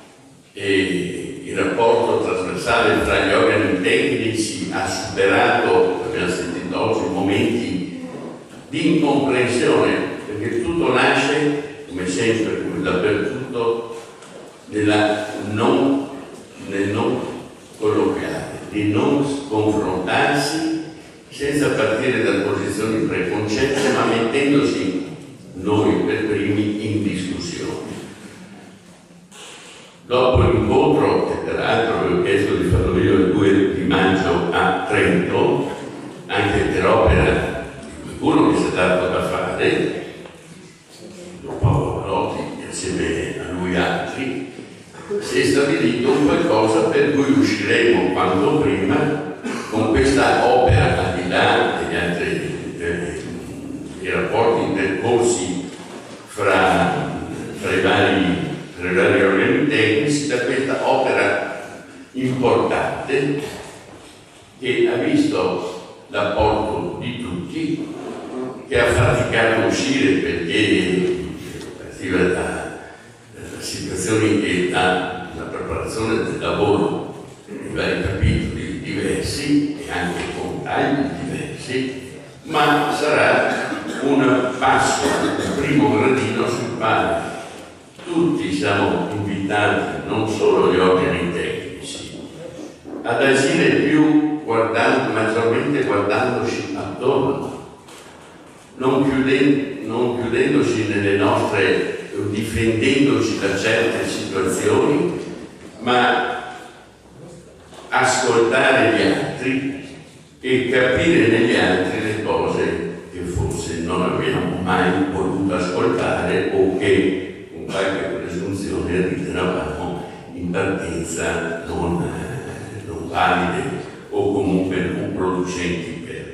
il rapporto trasversale tra gli organi tecnici ha superato, abbiamo sentito oggi, momenti di incomprensione, perché tutto nasce, come sempre, come dappertutto, nel non colloquiare, di non confrontarsi senza partire da posizioni preconcette, ma mettendosi noi per primi in discussione. Dopo l'incontro, che peraltro avevo chiesto di farlo io il 2 di maggio a Trento, anche per opera di qualcuno che si è dato da fare, Don Paolo Varotti, insieme a lui altri, si è stabilito un qualcosa per cui usciremo quanto prima con questa opera, al di là degli altri i rapporti intercorsi fra i vari organi tecnici, da questa opera importante che ha visto l'apporto di tutti, che ha faticato a uscire perché partiva da situazioni e dalla preparazione del lavoro in vari capitoli diversi e anche con tagli diversi, ma sarà un passo, un primo gradino sul quale tutti siamo invitati, non solo gli organi tecnici, ad agire più maggiormente guardandoci attorno, non chiudendoci nelle nostre, difendendoci da certe situazioni, ma ascoltare gli altri e capire negli altri le cose che forse non abbiamo mai voluto ascoltare o che con qualche presunzione ritenevamo in partenza non valide o comunque non producenti per.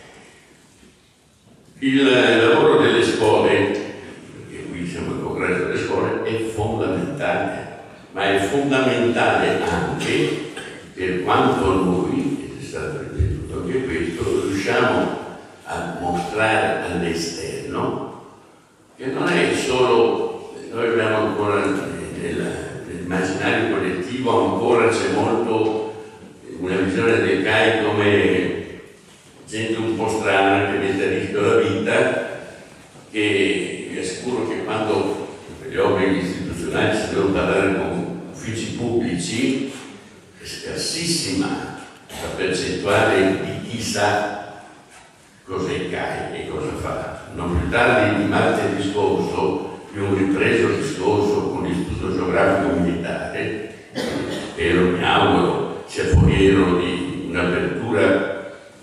Il lavoro delle scuole, perché qui siamo al congresso delle scuole, è fondamentale, ma è fondamentale anche per quanto noi, ed è stato ripetuto anche questo, riusciamo a mostrare all'esterno che non è solo, noi abbiamo ancora nell'immaginario collettivo ancora c'è molto una visione del CAI come gente un po' strana che mette a rischio la vita, che vi assicuro che quando per gli obblighi istituzionali si devono parlare con uffici pubblici è scarsissima la percentuale di chi sa cos'è il CAI e cosa fa. Non più tardi di martedì scorso abbiamo ripreso il discorso con l'Istituto Geografico Militare, spero, mi auguro, sia foriero di un'apertura.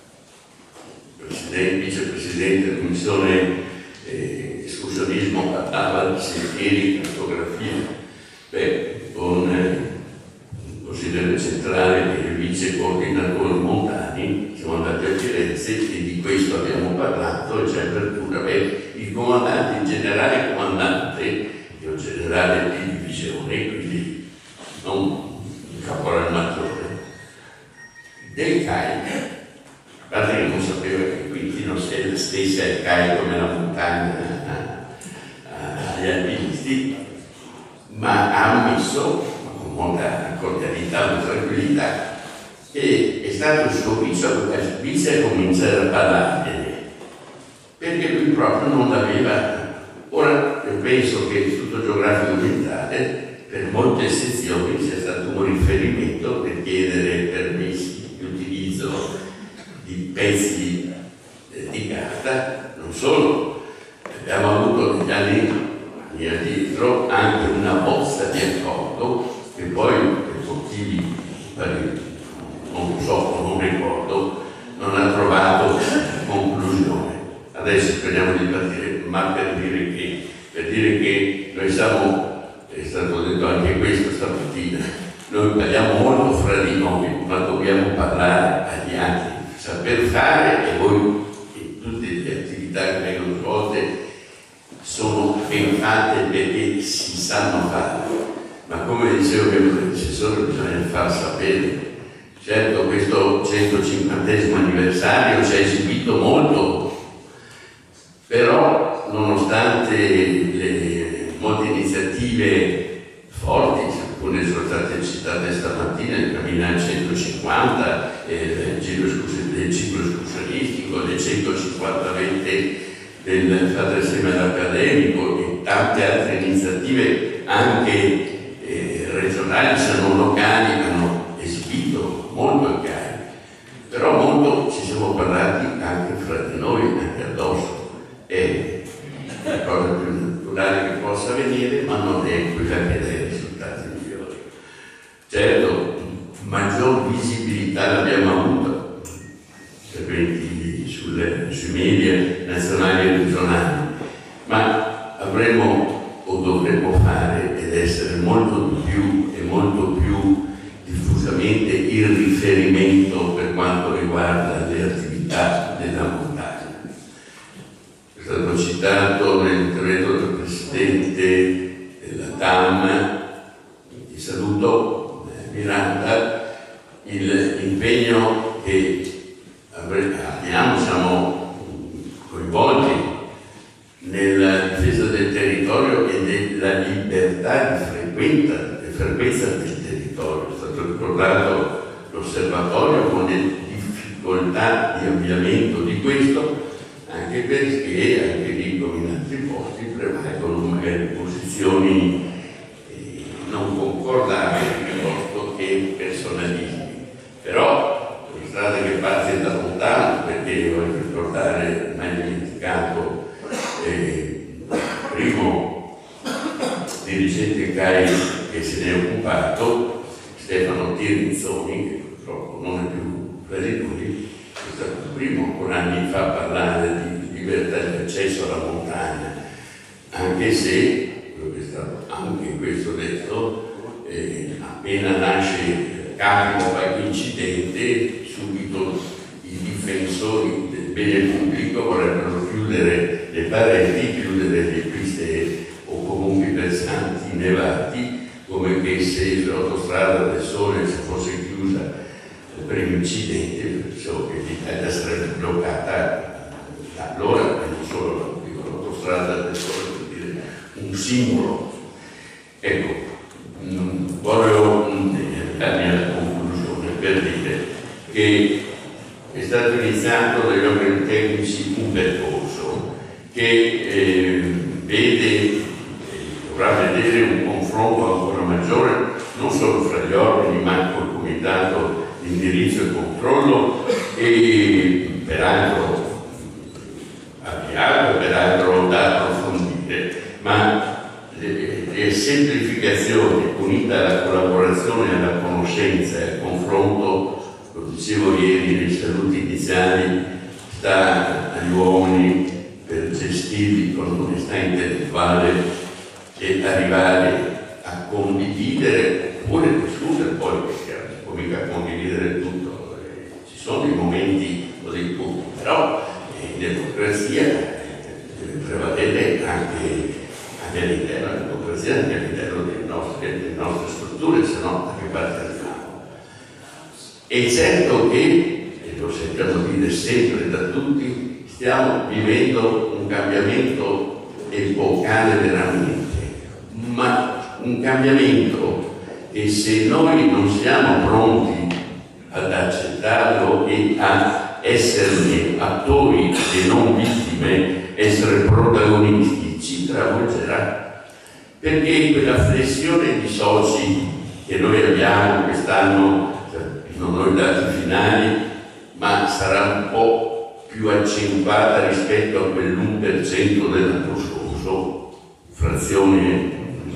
Vicepresidente della Commissione Escursionismo a tavola, sentieri, cartografia, con il consigliere centrale e il vice coordinatore Montani siamo andati a Firenze e di questo abbiamo parlato, e c'è apertura. Il comandante, il generale comandante, che è un generale di divisione, quindi non il caporal maggiore del CAI, a parte che non sapeva che quindi non sia la stessa il CAI come la montagna, agli alpinisti, ma ha ammesso, con molta cordialità e tranquillità, che è stato il suo vice a cominciare a parlargliene, perché lui proprio non l'aveva. Ora io penso che l'Istituto Geografico Ambientale per molte sezioni sia stato un riferimento per chiedere permessi di utilizzo di pezzi di carta. Non solo, abbiamo avuto negli anni addietro anche una bozza di accordo che poi per motivi non lo so, non ricordo, non ha trovato conclusione. Adesso speriamo di partire, ma per dire che noi siamo, è stato detto anche questo stamattina, noi parliamo molto fra di noi, ma dobbiamo parlare agli altri, saper fare, e voi in tutte le attività che vengono svolte sono ben fatte perché si sanno fare, ma come diceva il mio predecessore bisogna far sapere. Certo, questo 150° anniversario ci ha esibito molto, però nonostante le molte iniziative forti, alcune sono state citate stamattina, il Camminare 150, il ciclo escursionistico, le 150 vette del Padre Assieme all'Accademico e tante altre iniziative anche regionali, se non locali, hanno esibito molto il CAI, però molto ci siamo parlati anche fra di noi, anche addosso. È la cosa più naturale che possa avvenire, ma non è quella che dà i risultati migliori. Certo, maggior visibilità l'abbiamo avuta sui media nazionali e regionali, ma avremmo o dovremmo fare ed essere molto di più e molto più diffusamente il riferimento per quanto riguarda le attività della montagna. È stato citato nel intervento del Presidente della TAM, di saluto, Miranda, l'impegno che abbiamo, siamo coinvolti nella difesa del territorio e della libertà di frequenza del territorio. È stato ricordato l'osservatorio con le difficoltà di avviamento di questo, anche perché anche lì come in altri posti prevalgono magari posizioni non concordabili piuttosto che personalismi. Però è una strada che parte da lontano, perché voglio ricordare, mai dimenticato, primo dirigente CAI che se ne è occupato, Stefano Tirinzoni, che purtroppo non è più fra di noi, è stato il primo ancora anni fa a parlare di libertà di accesso alla montagna, anche se, quello che è stato anche questo detto, appena capita qualche incidente, subito i difensori del bene pubblico vorrebbero chiudere le pareti, chiudere le piste o comunque i versanti innevati, come che se l'autostrada del Sole si fosse chiusa per un incidente, perciò che l'Italia sarebbe bloccata allora, e non solo l'autostrada del Sole, per dire un simbolo. Ecco, voglio darmi alla conclusione per dire che è stato iniziato dagli organi tecnici un percorso che dovrà vedere un confronto ancora maggiore non solo fra gli organi ma col comitato di indirizzo e controllo, e peraltro avviato, peraltro da approfondire, ma le semplificazioni unite alla collaborazione, alla conoscenza e al confronto, lo dicevo ieri nei saluti iniziali, sta agli uomini per gestirli con onestà intellettuale e arrivare a condividere, oppure discutere poi, perché non si può mica condividere tutto, ci sono i momenti così tutti, però in democrazia deve prevalere anche all'interno della democrazia, anche all'interno delle nostre strutture, se no da che parte andiamo? È certo che, e lo sentiamo dire sempre da tutti, stiamo vivendo un cambiamento epocale veramente, ma un cambiamento che se noi non siamo pronti ad accettarlo e a esserne attori e non vittime, essere protagonisti, ci travolgerà, perché quella flessione di soci che noi abbiamo quest'anno, non ho i dati finali, ma sarà un po' più accentuata rispetto a quell'1% dell'anno scorso, frazione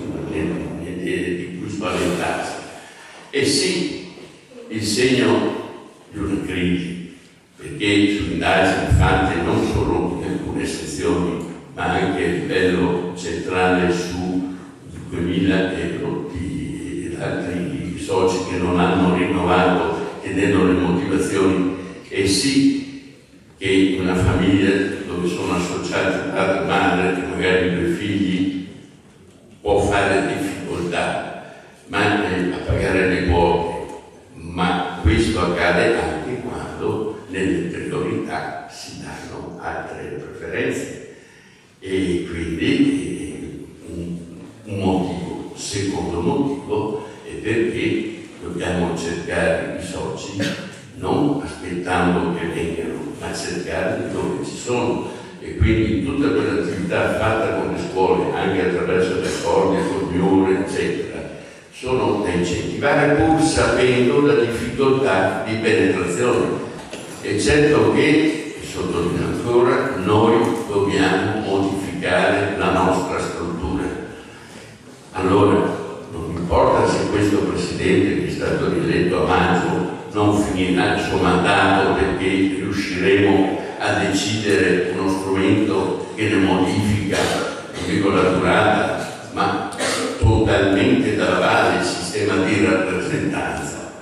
di cui spaventarsi. E sì, il segno di una crisi, perché su indagini fatte non solo in alcune sezioni, ma anche a livello centrale su 2.000 euro di altri soci che non hanno rinnovato, chiedendo le motivazioni. E sì che una famiglia dove sono associati padre e madre e magari 2 figli può fare difficoltà a pagare le quote, ma questo accade anche quando nelle priorità si danno altre preferenze. E quindi un motivo, secondo motivo, è perché dobbiamo cercare i soci non aspettando che vengano, ma cercare dove ci sono. E quindi tutta quell'attività fatta con le scuole, anche attraverso le accordi con Miure, eccetera, sono da incentivare pur sapendo la difficoltà di penetrazione. È certo che, sottolineo ancora, noi dobbiamo modificare la nostra struttura. Allora, non importa se questo Presidente che è stato rieletto a maggio non finirà il suo mandato, perché riusciremo a decidere uno strumento che ne modifica, non dico la durata, ma totalmente dalla base il sistema di rappresentanza.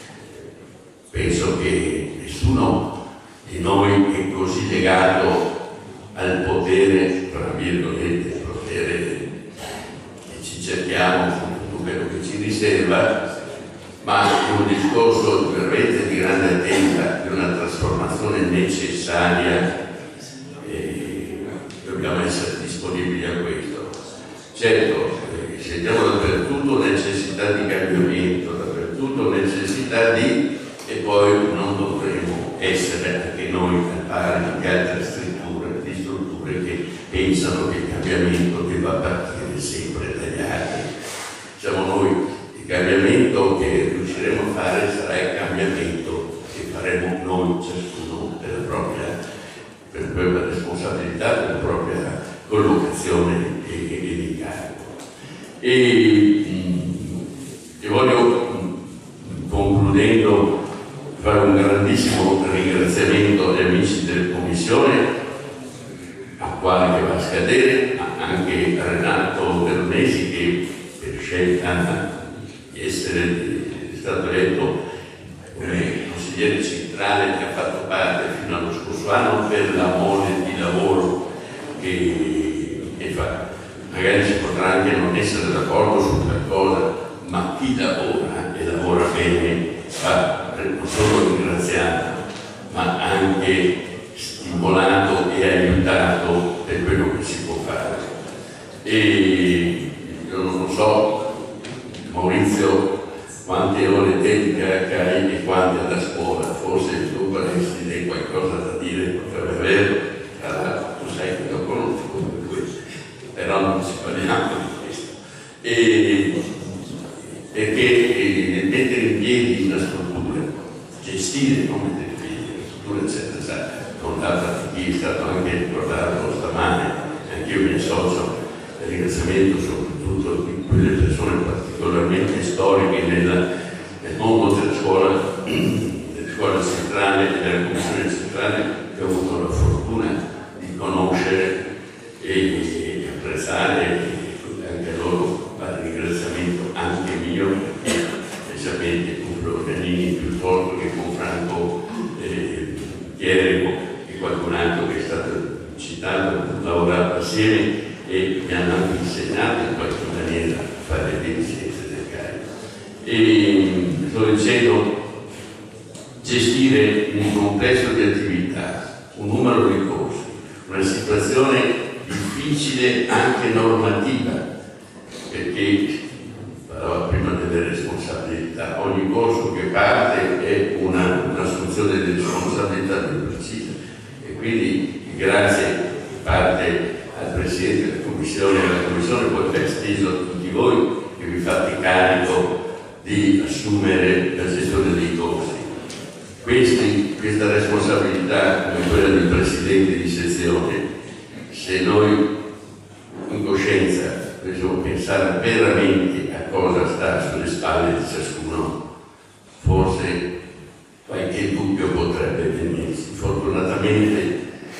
Penso che nessuno di noi è così legato al potere, tra virgolette, il potere che ci cerchiamo, quello che ci riserva, ma è un discorso veramente di grande attesa, di una trasformazione necessaria, e dobbiamo essere disponibili a questo. Certo, sentiamo dappertutto necessità di cambiamento, dappertutto necessità di, e poi non dovremo essere anche noi al pari di altre strutture che pensano che il cambiamento debba partire sempre dagli altri. Siamo noi. Il cambiamento che riusciremo a fare sarà il cambiamento che faremo noi, ciascuno per la propria responsabilità, per la propria collocazione e incarico. E voglio, concludendo, fare un grandissimo ringraziamento agli amici della Commissione, al quale che va a scadere, ma anche a Renato Veronesi, che per scelta è stato eletto come consigliere centrale, che ha fatto parte fino allo scorso anno per la mole di lavoro che fa. Magari si potrà anche non essere d'accordo su qualcosa, ma chi lavora e lavora bene va non solo ringraziato, ma anche stimolato e aiutato per quello che si può fare. E io non so, Maurizio, quante ore dedica a CAI e quante alla scuola, forse tu avresti lei qualcosa da dire, potrebbe averlo, tra l'altro tu sai che lo conosco per questo, però non ci parliamo di questo. Perché mettere in piedi una struttura, gestire, non mettere in piedi una struttura, eccetera, con l'altra chi è stato anche ricordato stamane, anche io mi associo al ringraziamento soprattutto di quelle persone particolarmente storiche nel mondo della scuola centrale e della commissione centrale, che ho avuto la fortuna di conoscere e apprezzare, anche a loro fare ringraziamento anche mio, perché specialmente con Florianini piuttosto che con Franco Chierego e qualcun altro che è stato citato, ho lavorato assieme e mi hanno anche insegnato in qualche maniera a fare le scienze del CAI. E sto dicendo, gestire un complesso di attività, un numero di corsi, una situazione difficile difficile anche normativa, perché parlava prima delle responsabilità, ogni corso che parte è un'assunzione di responsabilità più precisa, e quindi grazie in parte al Presidente della Commissione e alla Commissione, poi è esteso a tutti voi che vi fate carico di assumere la gestione dei corsi. Questa responsabilità, come quella del Presidente di sezione, se noi in coscienza dobbiamo pensare veramente a cosa sta sulle spalle di ciascuno, forse qualche dubbio potrebbe venirsi. Fortunatamente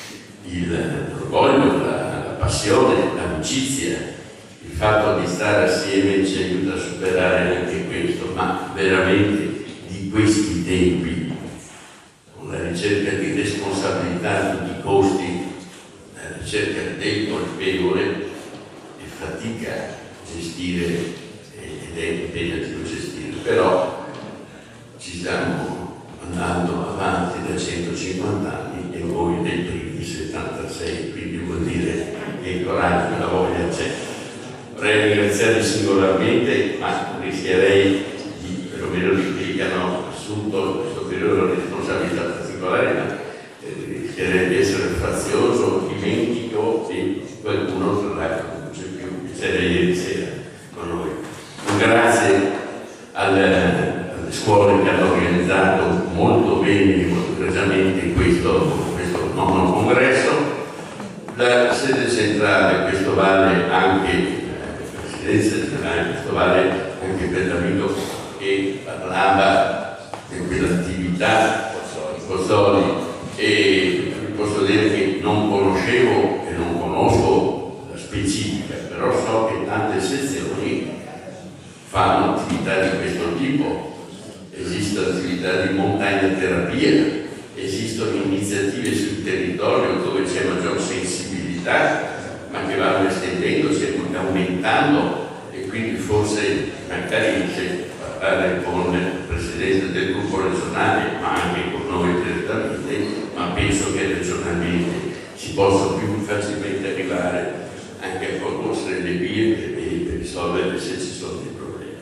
l'orgoglio, la passione, l'amicizia, il fatto di stare assieme ci aiuta a superare anche questo, ma veramente di questi tempi, con la ricerca di responsabilità a tutti i costi, la ricerca del colpevole, è fatica a gestire ed è impegnativo gestire, però ci stiamo andando avanti da 150 anni e voi dei primi 76, quindi vuol dire che il coraggio e la voglia c'è. Vorrei ringraziarvi singolarmente, ma rischierei perlomeno di che hanno assunto questo periodo di responsabilità particolare, ma rischierei di essere frazioso, dimentico e qualcuno tra l'altro non c'è più, c'era ieri sera con noi. Un grazie alle scuole che hanno organizzato molto bene e molto egregiamente questo nono congresso. La sede centrale, questo vale anche Presidenza generale, questo vale anche per l'amico che parlava di quell'attività Pozzoli, e vi posso dire che non conoscevo e non conosco la specifica, però so che tante sezioni fanno attività di questo tipo. Esistono attività di montagna terapia, esistono iniziative sul territorio dove c'è maggior sensibilità, ma che vanno estendendosi e aumentando, e quindi forse magari se parlare con il Presidente del gruppo regionale, ma anche con noi direttamente, ma penso che regionalmente si possa più facilmente arrivare anche a conoscere le vie per risolvere se ci sono dei problemi.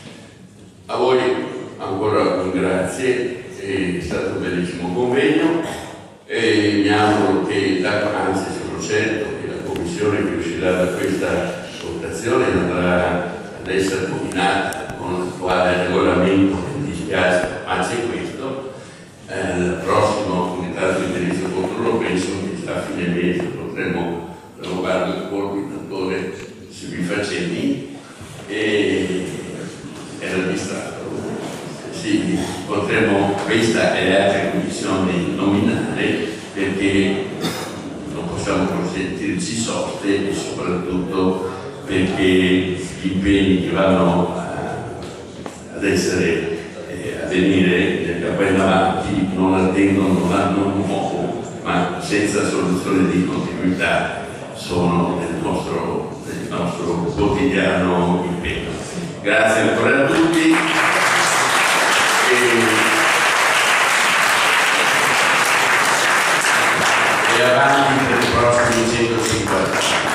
A voi ancora un grazie, è stato un bellissimo convegno e mi auguro che, anzi sono certo che la Commissione che uscirà da questa votazione andrà ad essere nominata con l'attuale regolamento, mi dispiace, ma c'è questo. Il prossimo Comitato di indirizzo futuro penso che a fine mese potremo rinnovare il coordinatore sui facendi e era distratto. Sì, potremo questa e le altre commissioni nominare, perché non possiamo consentirci soste e soprattutto perché gli impegni che vanno ad essere a venire da qua in avanti non attendono, non hanno un modo, ma senza soluzione di continuità sono nel nostro quotidiano impegno. Grazie ancora a tutti. E avanti per i prossimi 150 anni.